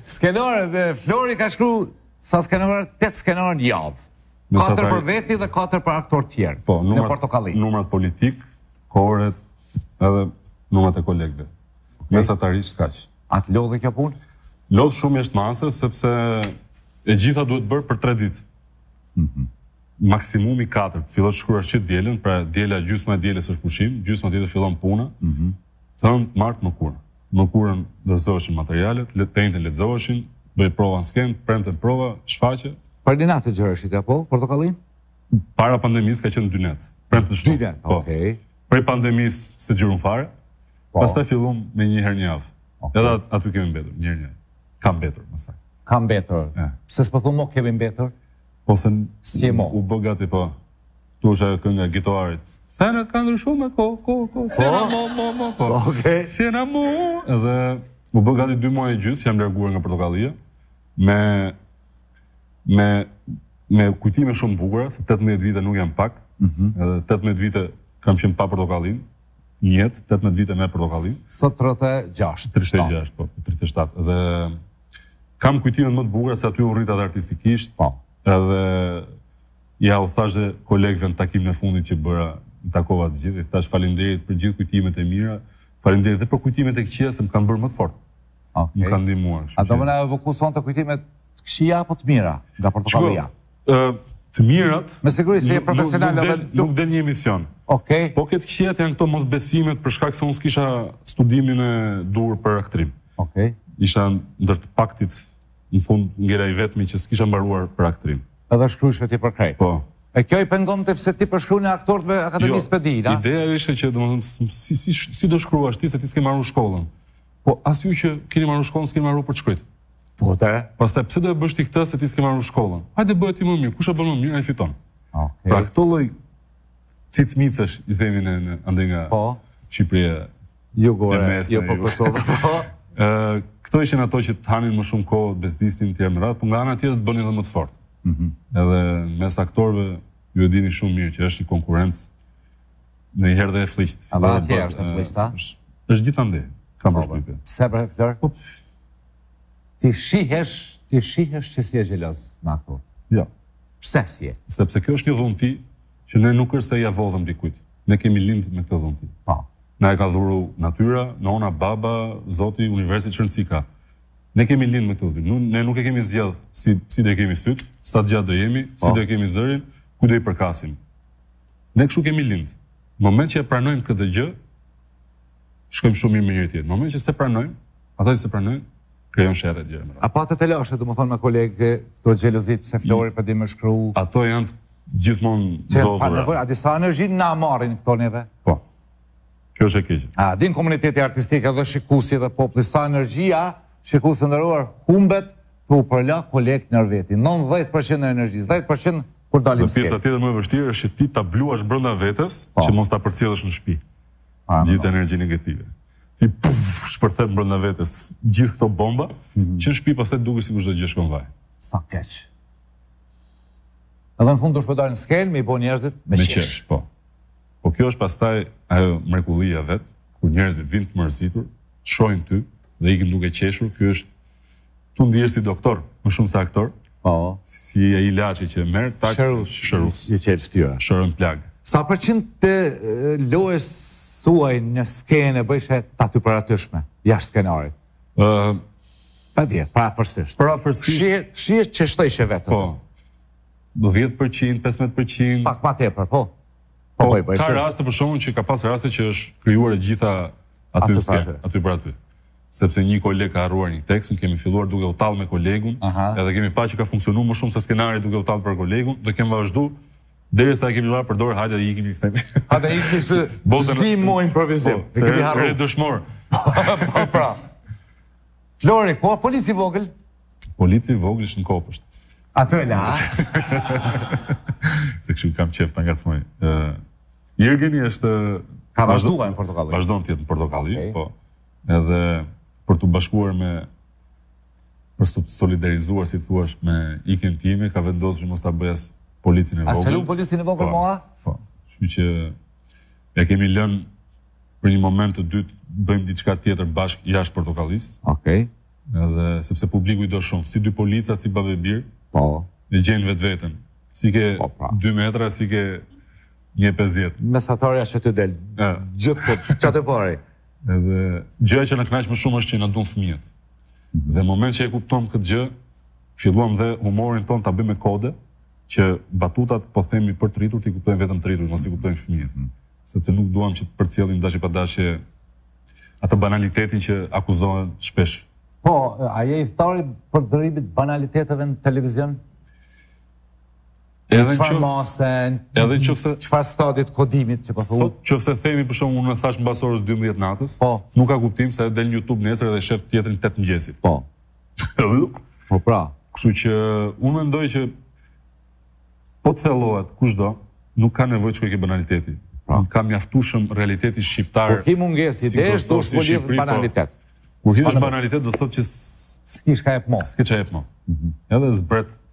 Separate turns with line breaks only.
Skenore, Flori ka shkru sa skenore, 8 skenore në javë. 4 për veti dhe 4 për aktor tjerë.
Po,
në Portokalli.
Numrat politik, koret, edhe numrat e kolegëve. Mesatarisht kaq.
A të lodhe kjo punë?
Lodh shumë jashtë mase, sepse e gjitha duhet bërë për 3 ditë. Maksimumi 4. Fillosh shkruash që dielën, pra diela gjysma e dielës është pushim, gjysma tjetër fillon puna. Thon mart më kurrë. Më kurrën dorëzoheshin materialet, pejnte lexoheshin, bëj prova në skenë, premte prova, shfaqe.
Për një natë gjërëshit, apo, Portokallin?
Para pandemisë ka qenë 2 net. Premte shtu.
2 net, okej.
Prej pandemisë se xhirun fare. Pastaj fillum me një herë në javë. Edhe aty kemi mbetur, një herë në javë. Kam mbetur, më saktë.
Kam mbetur. Pse s'po thu mo kemi mbetur?
Po se
si e mo?
U bë gati po. Tu është ajo kënga gitarit. Senet ka ndryshuar me ko. Sena mo.
Okej.
Sena mo. Edhe u bë gati 2 muaj e gjysmë, jam larguar nga Portokallia me kujtime shumë bukura, se 18 vite nuk jam pak. Edhe 18 vite kam qenë pa Portokallin. Një jetë, 18 vite me Portokallin.
Sot 36.
36, po, 37. Dhe kam kujtime më të bukura se aty u rritat artistikisht.
Po.
Edhe ja u thash dhe kolegëve në takimin e fundit që bëra, në takova të gjithë, i thash faleminderit për gjithë kujtimet e mira, faleminderit dhe për kujtimet e këqija se më kanë bërë më të fortë. Më kanë ndihmuar.
A do më na evokuson të kujtimet të këqija apo të mira nga Portokallia?
Të mirat,
me siguri se je profesional edhe
nuk del një emision.
Okej.
Po këtë këqijat janë këto mosbesimet për shkak se unë s'kisha studimin e duhur për aktrim.
Okej.
Isha ndër të paktit, në fund ngera i vetmi që s'kisha mbaruar për aktrim.
Edhe shkryshe ti për krejt.
Po.
E kjo i pengon të pse ti përshkru në aktorët me Akademisë Pedina?
Ideja ishte që, domethënë, si do shkruash ti se ti s'ke marrë shkollën. Po as ju që keni marrë shkollën s'ke marrë për të shkruajt.
Po te.
Pastaj pse do e bësh ti këtë se ti s'ke marrë shkollën? Hajde bëhet ti më mirë. Kush e bën më mirë ai fiton.
Okej.
Pra këto lloj cicmicesh i themi në ande nga Shqipëria.
Jugore, jo po Kosova. Po.
Këto ishin ato që të hanin më shumë kohë, bezdisnin të tjerë më radhë, por nga ana tjetër të bënin edhe më të fortë. Edhe mes aktorëve ju e dini shumë mirë që është një konkurrencë ndonjëherë dhe e fliqt.
A dhe atje është e fliqt, a?
Është gjithandej, kam përshtypjen.
Pse bre Flor? Ti shihesh që si e xheloz me aktorët.
Jo.
Pse si e?
Sepse kjo është një dhunti që ne nuk është se ja vodhëm dikujt. Ne kemi lindë me këtë dhunti.
Po.
Na e ka dhuru natyra, nona, baba, Zoti, universi çrëndësika. Ne kemi lindë me këtë dhunti. Ne nuk e kemi zgjedh si do e kemi syt, sa të gjatë do jemi, si do e kemi zërin, ku do i përkasim. Ne kështu kemi lindë. Në moment që e pranojmë këtë gjë, shkojmë shumë mirë me njëri tjetrin. Në moment që se pranojmë, ata që se pranojnë, krijon sherrë gjëra më radh.
A patë të lashe, domethënë me kolegë, do xhelozit se Flori po di më shkru.
Ato janë gjithmonë ndodhura.
A disa energji na marrin këto neve?
Po. Kjo është e keqe.
A din komuniteti artistik edhe shikuesi dhe populli sa energjia, shikuesi nderuar, humbet për u përla kolegë në veti. 90% e energjisë, 10% kur dalim skenë.
Pjesa tjetër më e vështirë është që ti ta bluash brenda vetes, që mos ta përcjellësh në shtëpi. Gjithë energji negative. Ti shpërthet brenda vetes gjithë këto bomba, që në shtëpi pastaj duket sikur çdo gjë shkon vaj.
Sa keq. Edhe në fund do shpëtojnë skenë, me i bo njerëzit me qesh.
Po. Po kjo është pastaj ajo mrekullia vet, kur njerëzit vinë të mërzitur, të shohin ty dhe ikin duke qeshur, ky është tu ndihesh si doktor, më shumë se aktor.
Po.
Si ai ilaçi që merr tak shërus.
I qel fytyra.
Shërën plag.
Sa përqind të lojës suaj në skenë bëjshe të aty paratyshme, jashtë skenarit? Pa djetë, parafërsisht.
Parafërsisht.
Shihet që shtojshe vetë.
Po. 10%, 15%.
Pak ma tepër, po.
Ka raste për shkakun që ka pas raste që është krijuar e gjitha aty për aty. Sepse një koleg ka harruar një tekst, kemi filluar duke u tallë me kolegun, edhe kemi parë që ka funksionuar më shumë se skenari duke u tallë për kolegun, dhe kemi vazhduar derisa e kemi marrë për dorë, hajde ikim i kthemi.
Hajde ikim se s'dim mo improvizim.
E kemi harruar. Re dëshmor.
Po pra. Flori, po polici vogël?
Polici vogël është në Kopësht.
Ato e la.
Se kështu kam qef të ngacmoj. Jërgeni është...
Ka vazhduar në Portokalli?
Vazhdon të jetë në Portokalli, po. Edhe për të bashkuar me... për të solidarizuar, si thuash, me ikën time, ka vendosur që mos ta bëjas policin e vogël.
A selu policin e vogël moa?
Po. Kështu që ja kemi lënë për një moment të dytë bëjmë diçka tjetër bashkë jashtë Portokallis.
Okej.
Edhe sepse publiku i do shumë, si dy policat, si babe bir,
Po.
e gjenë vetveten. Si ke 2 metra, si ke 1,50.
Mesatarja që të del. Gjithë këtë, që të pari.
Edhe gjëja që na kënaq më shumë është që na duan fëmijët. Dhe në moment që e kupton këtë gjë, filluam dhe humorin ton ta bëjmë me kode, që batutat po themi për të rritur, ti kuptojnë vetëm të rritur, mos i kuptojnë fëmijët. Sepse nuk duam që të përcjellim dashje pa dashje atë banalitetin që akuzohen shpesh.
Po, a je i thari për dërimit banaliteteve në televizion? Çfarë mosen, çfarë stadit kodimit që po thu?
Sot qofse themi për shembull unë thash mbas orës 12 natës, nuk ka kuptim se del në YouTube nesër dhe shef tjetrin 8 mëngjesit.
Po. Po pra.
Kështu që unë mendoj që po të thellohet kushdo, nuk ka nevojë të shkojë ke banaliteti. Ka mjaftueshëm realiteti shqiptar.
Po ki mungesë idesh, do të shpolif banalitet.
Kur hish banalitet do thotë që
s'kish ka jep mo.
S'ke çajep mo. Edhe zbret